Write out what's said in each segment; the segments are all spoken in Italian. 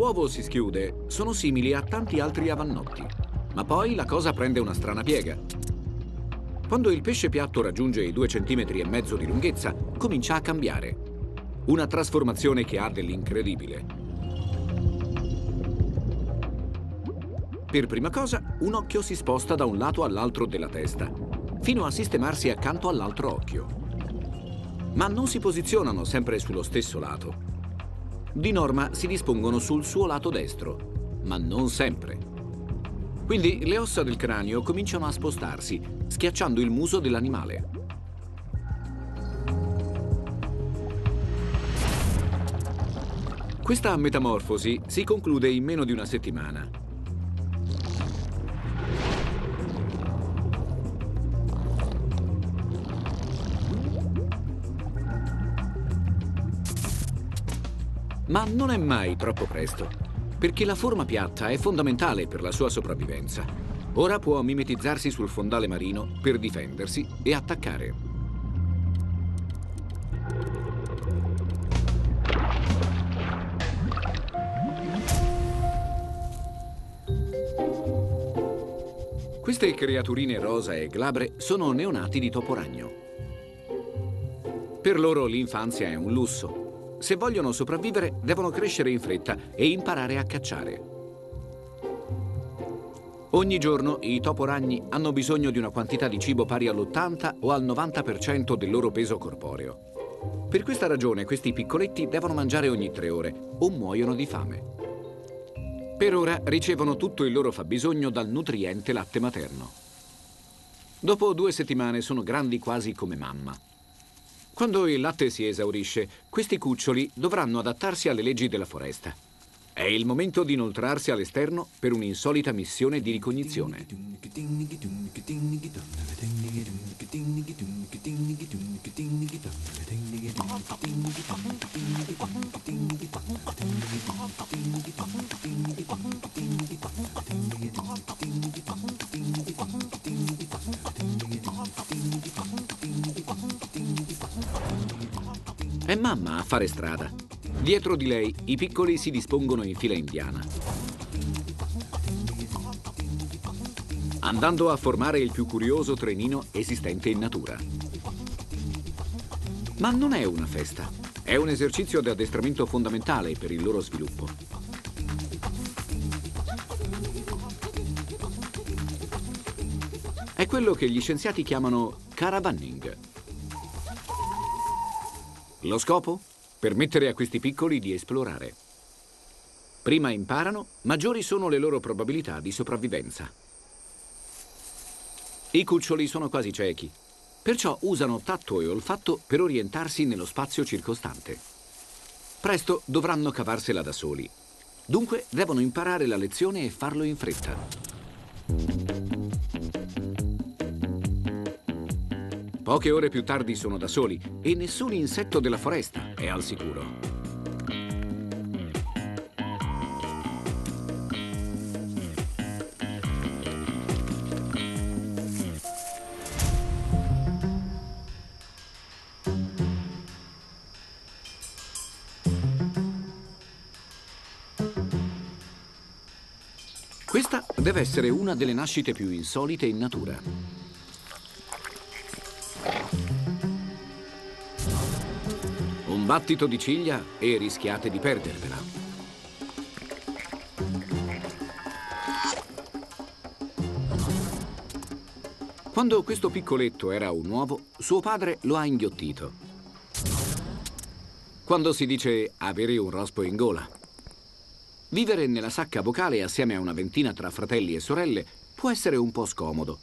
l'uovo si schiude, sono simili a tanti altri avannotti. Ma poi la cosa prende una strana piega. Quando il pesce piatto raggiunge i 2,5 cm di lunghezza, comincia a cambiare. Una trasformazione che ha dell'incredibile. Per prima cosa, un occhio si sposta da un lato all'altro della testa, fino a sistemarsi accanto all'altro occhio. Ma non si posizionano sempre sullo stesso lato. Di norma si dispongono sul suo lato destro, ma non sempre. Quindi le ossa del cranio cominciano a spostarsi, schiacciando il muso dell'animale. Questa metamorfosi si conclude in meno di una settimana. Ma non è mai troppo presto, perché la forma piatta è fondamentale per la sua sopravvivenza. Ora può mimetizzarsi sul fondale marino per difendersi e attaccare. Queste creaturine rosa e glabre sono neonati di toporagno. Per loro l'infanzia è un lusso. Se vogliono sopravvivere, devono crescere in fretta e imparare a cacciare. Ogni giorno i toporagni hanno bisogno di una quantità di cibo pari all'80 o al 90% del loro peso corporeo. Per questa ragione questi piccoletti devono mangiare ogni 3 ore o muoiono di fame. Per ora ricevono tutto il loro fabbisogno dal nutriente latte materno. Dopo 2 settimane sono grandi quasi come mamma. Quando il latte si esaurisce, questi cuccioli dovranno adattarsi alle leggi della foresta. È il momento di inoltrarsi all'esterno per un'insolita missione di ricognizione. È mamma a fare strada. Dietro di lei i piccoli si dispongono in fila indiana, andando a formare il più curioso trenino esistente in natura. Ma non è una festa, è un esercizio di addestramento fondamentale per il loro sviluppo. È quello che gli scienziati chiamano caravanning. Lo scopo? Permettere a questi piccoli di esplorare. Prima imparano, maggiori sono le loro probabilità di sopravvivenza. I cuccioli sono quasi ciechi, perciò usano tatto e olfatto per orientarsi nello spazio circostante. Presto dovranno cavarsela da soli. Dunque devono imparare la lezione e farlo in fretta. Poche ore più tardi sono da soli e nessun insetto della foresta è al sicuro. Questa deve essere una delle nascite più insolite in natura. Un battito di ciglia e rischiate di perdervela. Quando questo piccoletto era un uovo, suo padre lo ha inghiottito. Quando si dice avere un rospo in gola. Vivere nella sacca vocale assieme a una ventina tra fratelli e sorelle può essere un po' scomodo.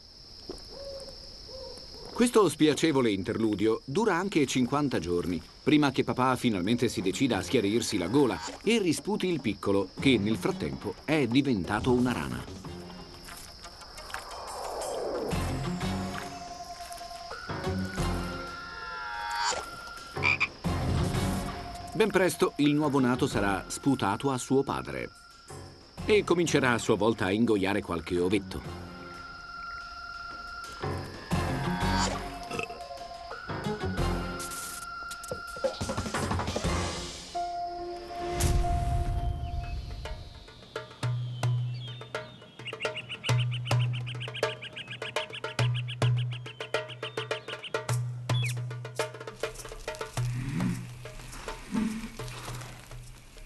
Questo spiacevole interludio dura anche 50 giorni, prima che papà finalmente si decida a schiarirsi la gola e risputi il piccolo, che nel frattempo è diventato una rana. Ben presto il nuovo nato sarà sputato a suo padre e comincerà a sua volta a ingoiare qualche ovetto.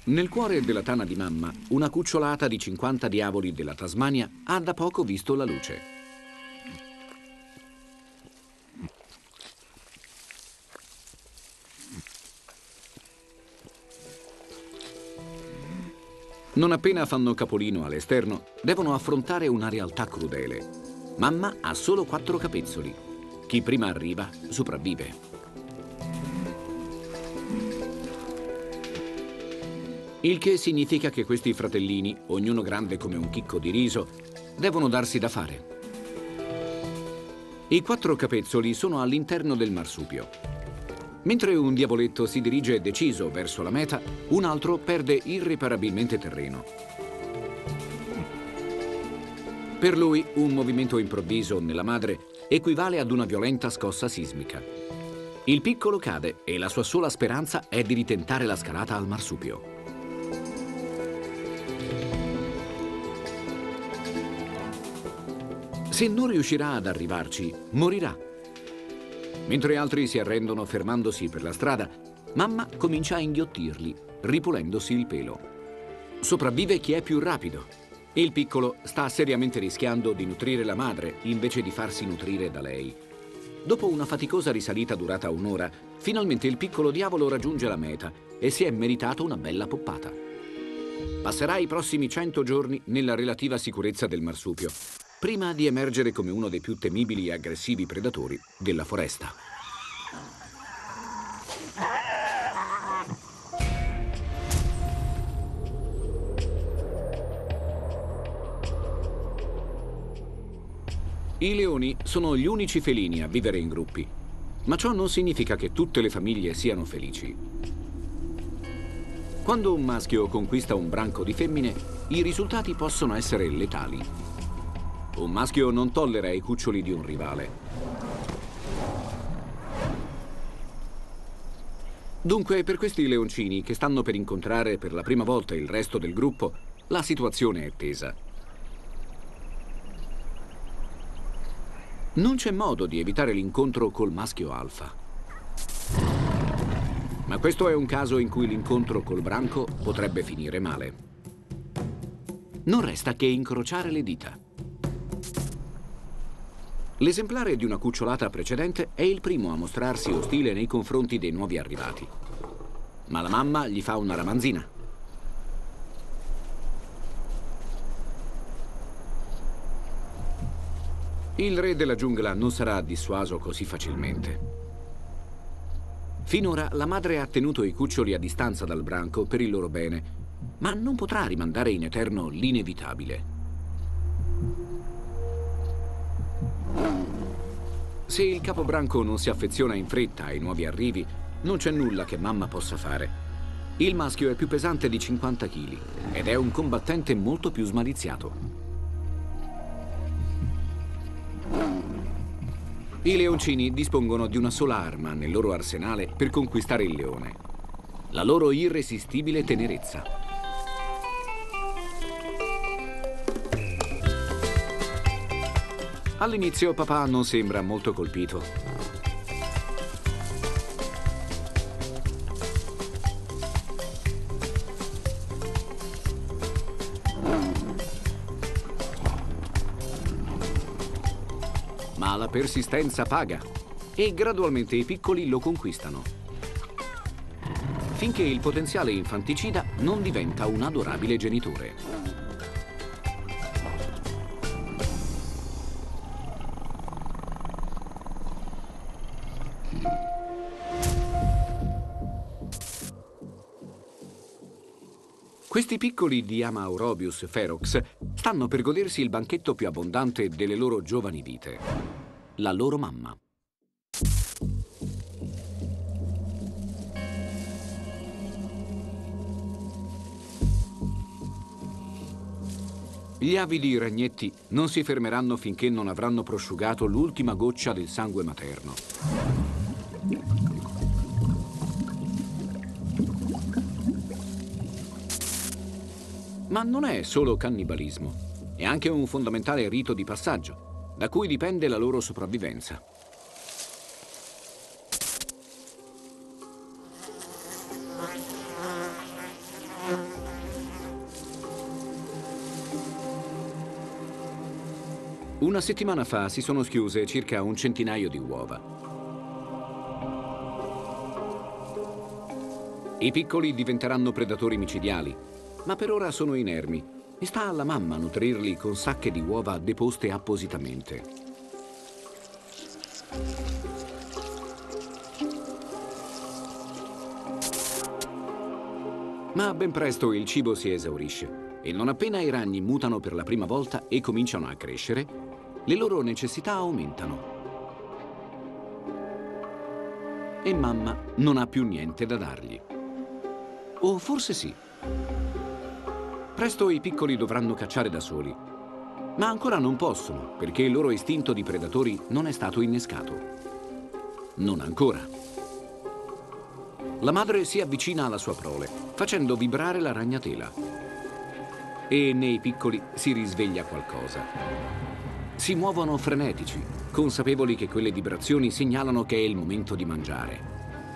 Nel cuore della tana di mamma, una cucciolata di 50 diavoli della Tasmania ha da poco visto la luce. Non appena fanno capolino all'esterno, devono affrontare una realtà crudele. Mamma ha solo 4 capezzoli. Chi prima arriva, sopravvive. Il che significa che questi fratellini, ognuno grande come un chicco di riso, devono darsi da fare. I 4 capezzoli sono all'interno del marsupio. Mentre un diavoletto si dirige deciso verso la meta, un altro perde irreparabilmente terreno. Per lui, un movimento improvviso nella madre equivale ad una violenta scossa sismica. Il piccolo cade e la sua sola speranza è di ritentare la scalata al marsupio. Se non riuscirà ad arrivarci, morirà. Mentre altri si arrendono fermandosi per la strada, mamma comincia a inghiottirli, ripulendosi il pelo. Sopravvive chi è più rapido. Il piccolo sta seriamente rischiando di nutrire la madre invece di farsi nutrire da lei. Dopo una faticosa risalita durata un'ora, finalmente il piccolo diavolo raggiunge la meta e si è meritato una bella poppata. Passerà i prossimi 100 giorni nella relativa sicurezza del marsupio, prima di emergere come uno dei più temibili e aggressivi predatori della foresta. I leoni sono gli unici felini a vivere in gruppi, ma ciò non significa che tutte le famiglie siano felici. Quando un maschio conquista un branco di femmine, i risultati possono essere letali. Un maschio non tollera i cuccioli di un rivale. Dunque, per questi leoncini che stanno per incontrare per la prima volta il resto del gruppo, la situazione è tesa. Non c'è modo di evitare l'incontro col maschio alfa. Ma questo è un caso in cui l'incontro col branco potrebbe finire male. Non resta che incrociare le dita. L'esemplare di una cucciolata precedente è il primo a mostrarsi ostile nei confronti dei nuovi arrivati. Ma la mamma gli fa una ramanzina. Il re della giungla non sarà dissuaso così facilmente. Finora la madre ha tenuto i cuccioli a distanza dal branco per il loro bene, ma non potrà rimandare in eterno l'inevitabile. Se il capobranco non si affeziona in fretta ai nuovi arrivi, non c'è nulla che mamma possa fare. Il maschio è più pesante di 50 kg ed è un combattente molto più smaliziato. I leoncini dispongono di una sola arma nel loro arsenale per conquistare il leone: la loro irresistibile tenerezza. All'inizio papà non sembra molto colpito. Ma la persistenza paga e gradualmente i piccoli lo conquistano, finché il potenziale infanticida non diventa un adorabile genitore. Questi piccoli di Amaurobius ferox stanno per godersi il banchetto più abbondante delle loro giovani vite: la loro mamma. Gli avidi ragnetti non si fermeranno finché non avranno prosciugato l'ultima goccia del sangue materno. Ma non è solo cannibalismo, è anche un fondamentale rito di passaggio, da cui dipende la loro sopravvivenza. Una settimana fa si sono schiuse circa un centinaio di uova. I piccoli diventeranno predatori micidiali, ma per ora sono inermi e sta alla mamma nutrirli con sacche di uova deposte appositamente. Ma ben presto il cibo si esaurisce e non appena i ragni mutano per la prima volta e cominciano a crescere, le loro necessità aumentano. E mamma non ha più niente da dargli. O forse sì. Presto i piccoli dovranno cacciare da soli, ma ancora non possono perché il loro istinto di predatori non è stato innescato. Non ancora. La madre si avvicina alla sua prole, facendo vibrare la ragnatela. E nei piccoli si risveglia qualcosa. Si muovono frenetici, consapevoli che quelle vibrazioni segnalano che è il momento di mangiare.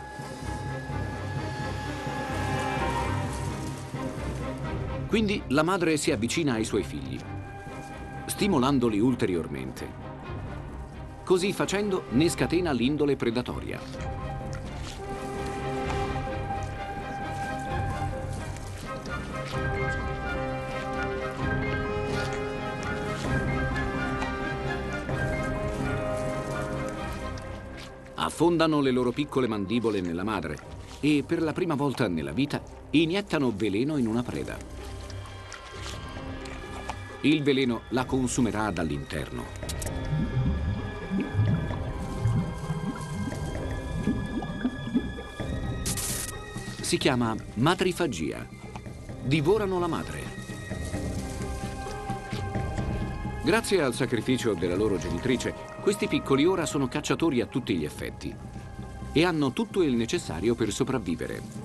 Quindi la madre si avvicina ai suoi figli, stimolandoli ulteriormente. Così facendo ne scatena l'indole predatoria. Affondano le loro piccole mandibole nella madre e per la prima volta nella vita iniettano veleno in una preda. Il veleno la consumerà dall'interno. Si chiama matrifagia. Divorano la madre. Grazie al sacrificio della loro genitrice, questi piccoli ora sono cacciatori a tutti gli effetti e hanno tutto il necessario per sopravvivere.